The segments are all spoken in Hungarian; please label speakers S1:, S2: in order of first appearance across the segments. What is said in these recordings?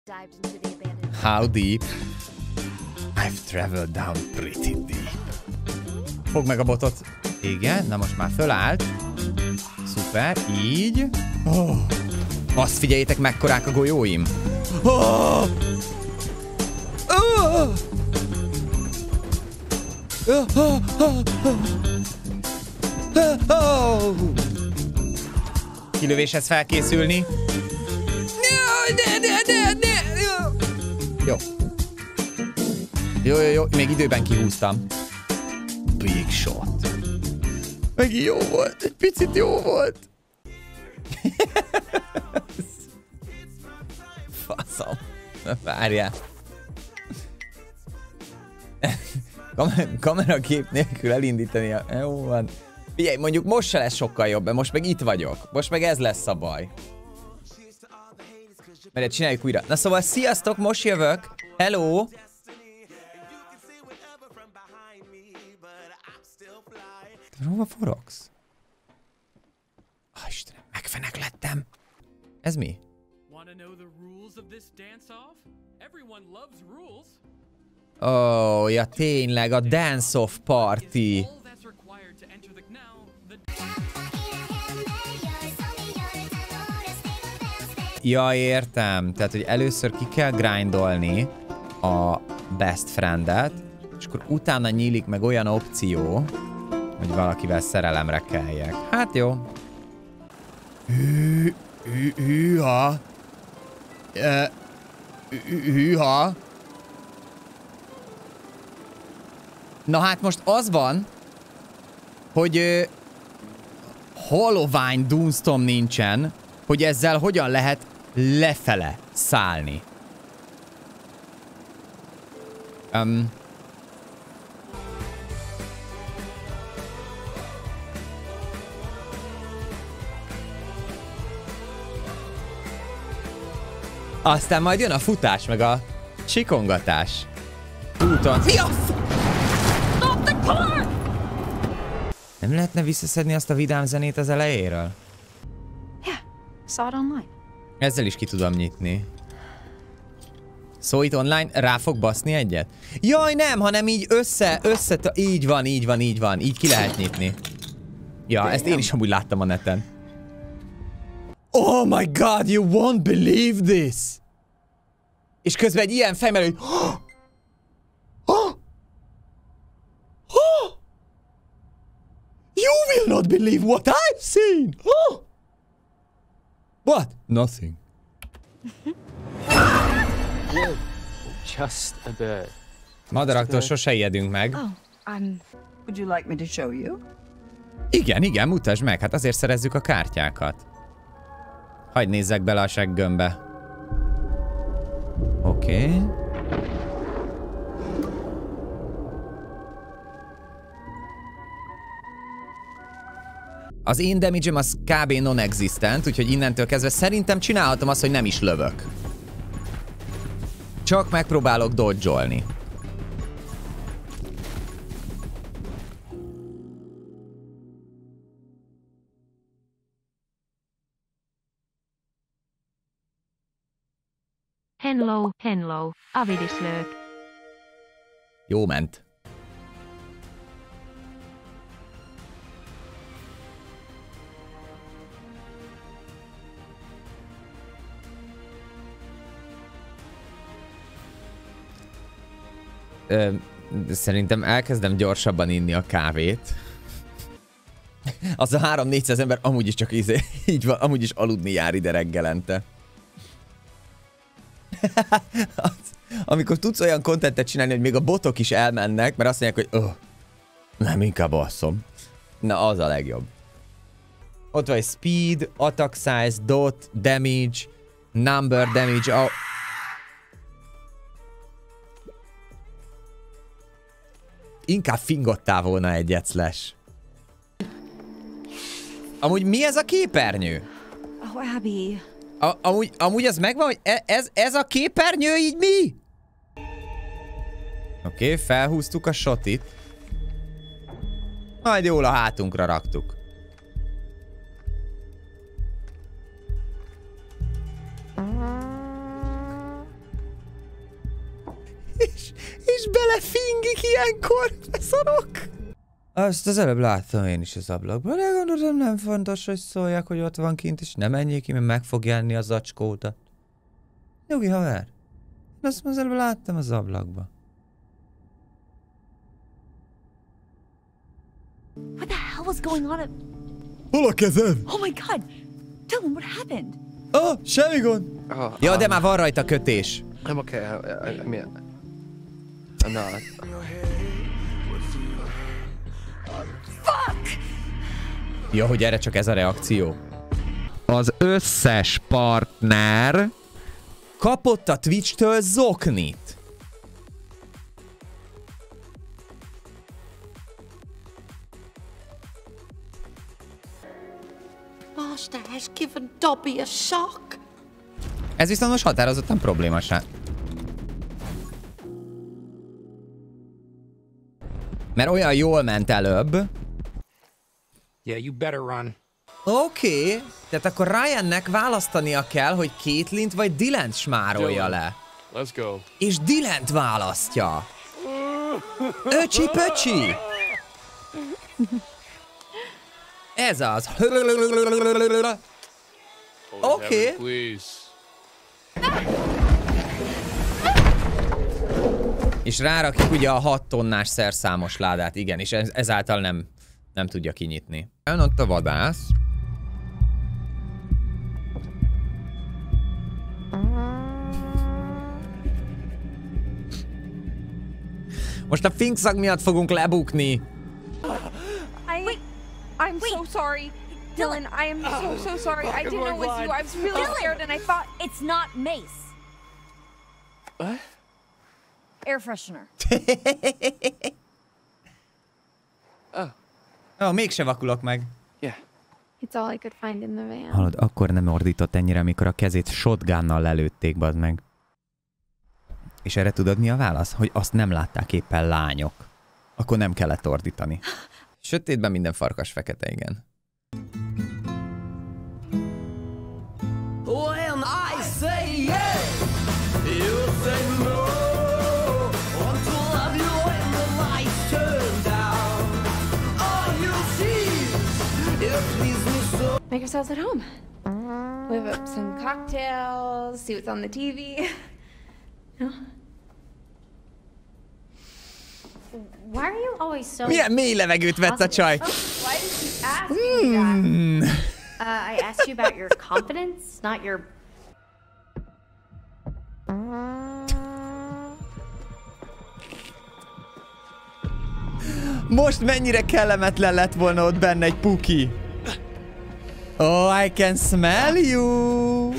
S1: How deep? I've traveled down pretty deep. Fogd meg a botot. Igen, na most már fölállt. Szuper, így. Oh. Azt figyeljétek, mekkorák a golyóim. Oh. Oh. Oh. Oh. Oh. Oh. Kilövéshez felkészülni. Jó. Jó. Még időben kihúztam. Big shot. Megint jó volt. Egy picit jó volt. Faszom. Várjál. Kamerakép nélkül elindítani. Jó van. Figyelj, mondjuk most se lesz sokkal jobb, mert most meg itt vagyok. Most meg ez lesz a baj. Mert csináljuk újra. Na szóval sziasztok, most jövök. Hello. Hova forogsz? Istenem, megfenek lettem. Ez mi? Oh, ja tényleg, a dance-off party. Ja, értem. Tehát, hogy először ki kell grindolni a best friendet, és akkor utána nyílik meg olyan opció, hogy valakivel szerelemre kelljek. Hát jó. Hűha. Hűha. Na hát most az van, hogy halovány Dunstorm nincsen, hogy ezzel hogyan lehet lefele szállni. Aztán majd jön a futás, meg a csikongatás. Úton. Mi a Nem lehetne visszaszedni azt a vidám zenét az elejéről?
S2: Yeah, saw it online.
S1: Ezzel is ki tudom nyitni. Szóval itt online rá fog baszni egyet? Jaj, nem, hanem így így van. Így ki lehet nyitni. Ja, ezt én is amúgy láttam a neten. Oh my god, you won't believe this! És közben egy ilyen fejmelő, hogy You will not believe what I've seen! What? Nothing.
S3: Just a bird.
S1: Madaraktól sose ijedünk meg.
S2: Would you like me to show you?
S1: Igen, mutasd meg, hát azért szerezzük a kártyákat. Hadd nézzek bele a seggömbe. Oké. Az én damage-em az kb. Non-existent, úgyhogy innentől kezdve szerintem csinálhatom azt, hogy nem is lövök. Csak megpróbálok dodge-olni.
S4: Hello, avidislők.
S1: Jó ment. Szerintem elkezdem gyorsabban inni a kávét. Az a 300-400 ember amúgy is csak így van, amúgy is aludni jár ide reggelente. Amikor tudsz olyan kontentet csinálni, hogy még a botok is elmennek, mert azt mondják, hogy nem, inkább asszom. Na, az a legjobb. Ott vagy speed, attack size, dot, damage, number damage. Inkább fingottál volna egyet, Slash. Amúgy mi ez a képernyő?
S2: Oh, Abby.
S1: Amúgy az megvan, hogy ez a képernyő így mi? Oké, felhúztuk a shotit. Majd jól a hátunkra raktuk. és belefingik ilyenkor, beszarok. Azt az előbb láttam én is az ablakban, de gondolom nem fontos, hogy szóljak, hogy ott van kint, és nem menjék ki, mert meg fog jelenni a zacskóta. Nyugi, haver. Én azt az előbb láttam az ablakba.
S2: What the hell was going on?
S1: Hol a kezed?
S2: Oh my god! Dylan, what happened?
S1: Semmi gond. Ja, de már van rajta kötés.
S3: I'm okay. I mean, I'm not.
S2: Fuck!
S1: Ja, hogy erre csak ez a reakció. Az összes partner kapott a Twitch-től zoknit.
S5: Master has given Dobby a shock.
S1: Ez viszont most határozottan problémás. Mert olyan jól ment előbb.
S6: Yeah, you better run.
S1: Oké, tehát akkor Ryannek választania kell, hogy Caitlint vagy Dylant smárolja le.
S3: Let's go.
S1: És Dylant választja. Öcsi-pöcsi! Ez az. Oké.
S3: Please.
S1: És rárakjuk ugye a 6 tonnás szerszámos ládát, igen, és ezáltal nem tudja kinyitni. Jön ott a vadász. Most a finkszag miatt fogunk lebukni.
S7: I'm so sorry. Dylan, I am so sorry. I didn't know it was you. I was really scared and I thought...
S2: It's not mace.
S3: What?
S2: Air freshener.
S1: Mégse vakulok meg.
S3: Yeah.
S7: It's all I could find in the van.
S1: Hallod, akkor nem ordított ennyire, amikor a kezét shotgunnal lelőtték, bazd meg. És erre tudod mi a válasz? Hogy azt nem látták éppen lányok. Akkor nem kellett ordítani. Sötétben minden farkas fekete, igen.
S8: When I say yes, you say no. Want to love you when the lights turn down. All you see, it please me so.
S7: Make yourselves at home. Whip up some cocktails, see what's on the TV. No?
S5: Why are you always so...
S1: Milyen mély levegőt vett a csaj?
S5: Why did you ask me that? I asked you about your confidence, not your...
S1: Most mennyire kellemetlen lett volna ott benne egy puki. Oh, I can smell you.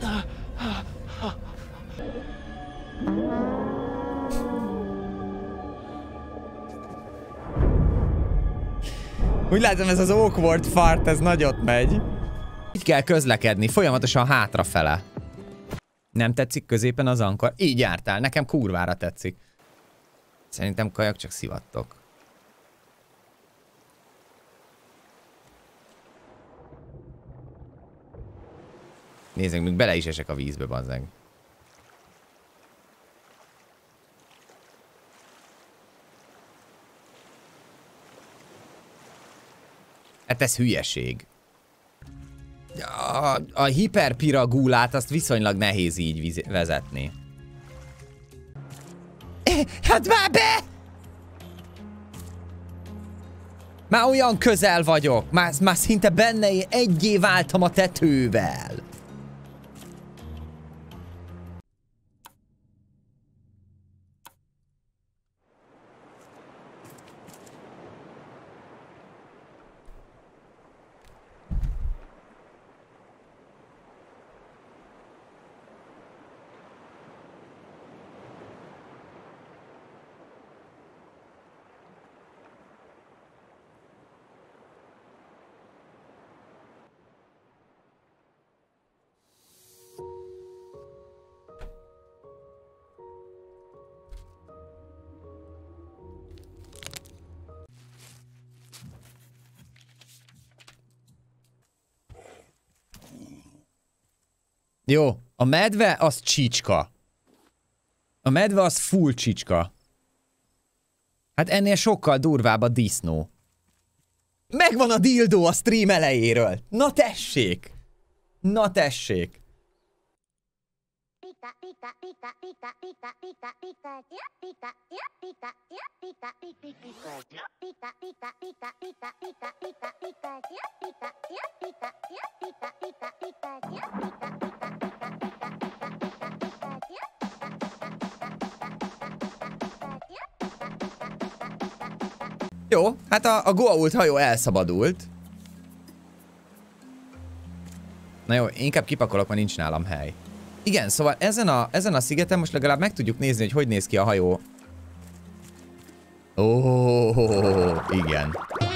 S1: Úgy látom, ez az awkward fart, ez nagyot megy. Így kell közlekedni, folyamatosan hátrafele. Nem tetszik középen az ankar? Így jártál, nekem kurvára tetszik. Szerintem kajak csak szivattok. Nézzük, még bele is esek a vízbe, bazzeg. Hát ez hülyeség. A hiperpiragulát azt viszonylag nehéz így vezetni. Hát már be! Már olyan közel vagyok. Már szinte benne egyé váltam a tetővel. Jó, a medve az csicska. A medve az full csicska. Hát ennél sokkal durvább a disznó. Megvan a dildó a stream elejéről. Na tessék! Na tessék! Jó, hát a Goa'uld hajó elszabadult. Na jó, inkább kipakolok, mert nincs nálam hely. Igen, szóval ezen a szigeten most legalább meg tudjuk nézni, hogy néz ki a hajó. Ó, igen.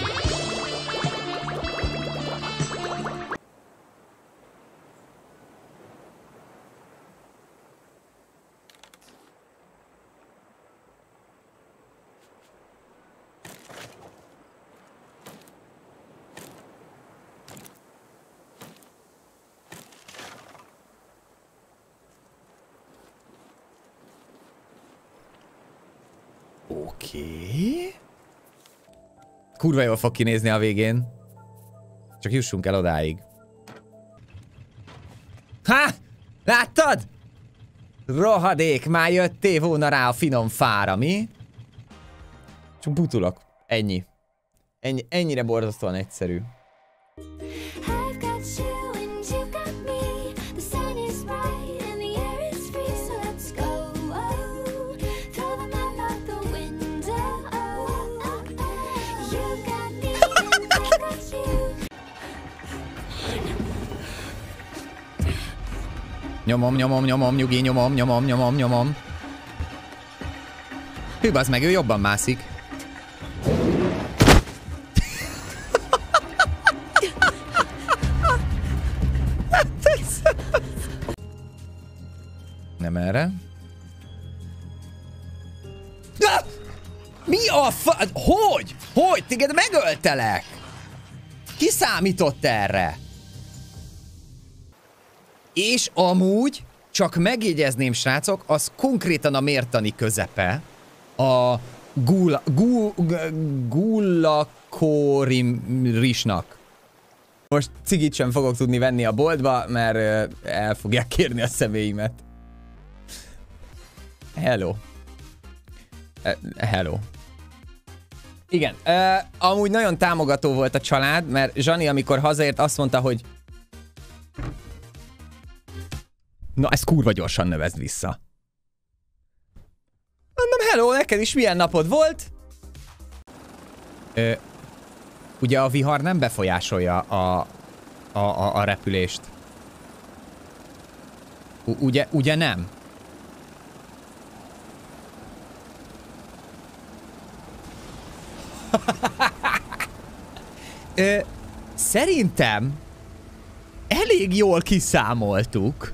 S1: Oké. Kurva jól fog kinézni a végén. Csak jussunk el odáig. Ha! Láttad? Rohadék, már jöttél volna rá a finom fára, mi? Csak butulok. Ennyi. Ennyire borzasztóan egyszerű. Nyomom, nyugi, nyomom. Hű, bazd meg, ő jobban mászik. Nem erre. Mi a fa... Hogy? Hogy? Téged megöltelek? Ki számított erre? És amúgy, csak megjegyezném, srácok, az konkrétan a mértani közepe a Gullakorisnak. Most cigit sem fogok tudni venni a boltba, mert el fogják kérni a személyimet. Hello. Hello. Igen, amúgy nagyon támogató volt a család, mert Zsani, amikor hazaért, azt mondta, hogy na, ezt kurva gyorsan nevezd vissza. Mondom, hello, neked is milyen napod volt? Ugye a vihar nem befolyásolja a repülést. Ugye nem? Szerintem elég jól kiszámoltuk.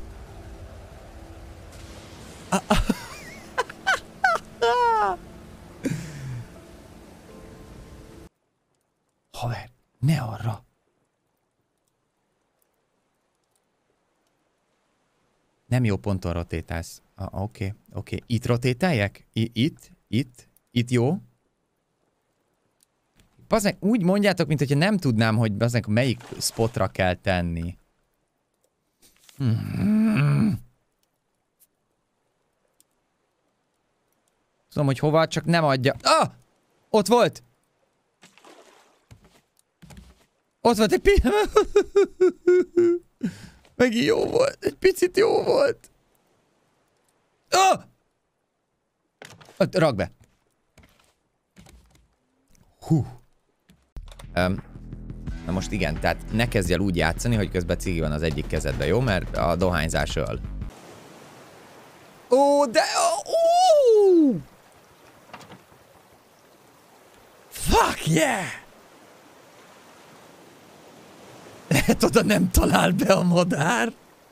S1: Haver, ne arra. Nem jó ponton rotétálsz. Oké. Itt rotétáljak? Itt jó? Bazdmeg, úgy mondjátok, mint hogyha nem tudnám, hogy bazdmeg melyik spotra kell tenni. Tudom, hogy hova, csak nem adja. Ah! Ott volt! Ott volt egy megint jó volt. Egy picit jó volt. Ah! Rakd be. Hú. Na most igen, tehát ne kezdj el úgy játszani, hogy közben cigi van az egyik kezedben, jó? Mert a dohányzás öl. Ó, de... Ó! Fuck yeah! Lehet, oda nem talál be a madár.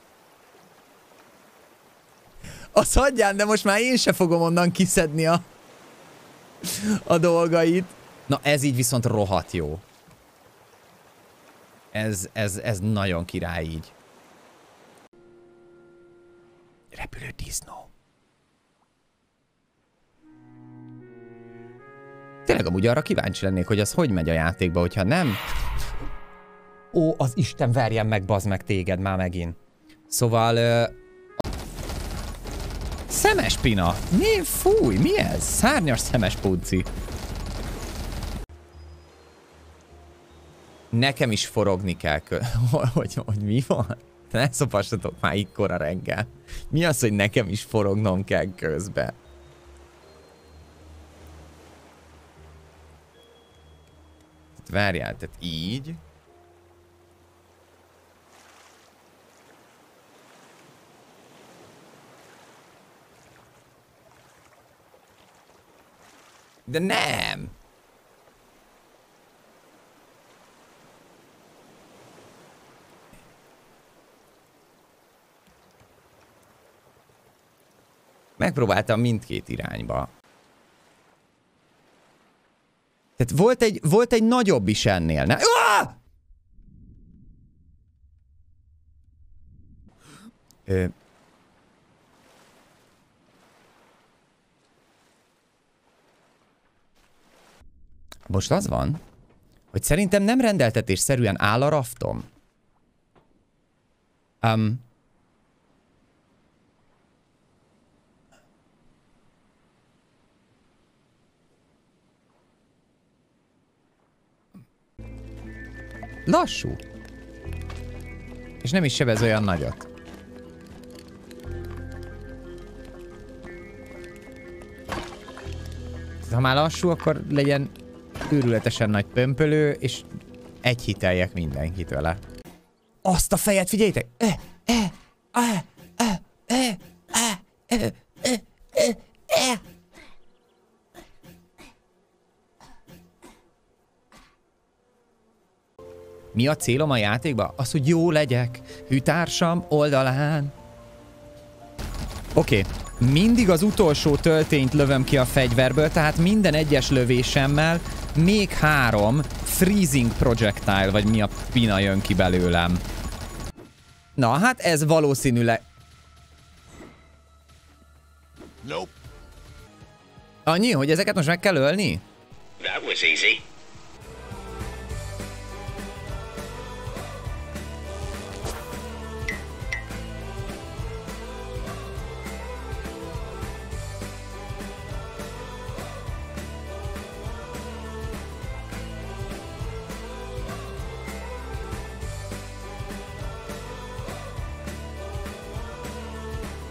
S1: Az hagyján, de most már én se fogom onnan kiszedni a dolgait. Na ez így viszont rohadt jó. Ez nagyon király így. Repülő disznó. Tényleg amúgy arra kíváncsi lennék, hogy az hogy megy a játékba, hogyha nem... Ó, az Isten verjen meg, bazd meg téged már megint. Szóval... Szemes pina! Mi? Fúj, mi ez? Szárnyas szemes punci. Nekem is forogni kell hogy mi van? Ne szopassatok már ikkora reggel. Mi az, hogy nekem is forognom kell közben? Várjál, tehát így. De nem! Megpróbáltam mindkét irányba. Tehát volt egy nagyobb is ennél. Ne? Most az van, hogy szerintem nem rendeltetésszerűen áll a raftom. Lassú. És nem is sebez olyan nagyot. Ha már lassú, akkor legyen őrületesen nagy pömpölő, és egyhiteljek mindenkit vele. Azt a fejet, figyeljétek! Mi a célom a játékban? Az, hogy jó legyek. Hűtársam oldalán. Oké. Mindig az utolsó töltényt lövöm ki a fegyverből, tehát minden egyes lövésemmel még 3 freezing projectile, vagy mi a pina jön ki belőlem. Na, hát ez valószínűleg...
S9: Nope.
S1: Annyi, hogy ezeket most meg kell ölni?
S9: That was easy.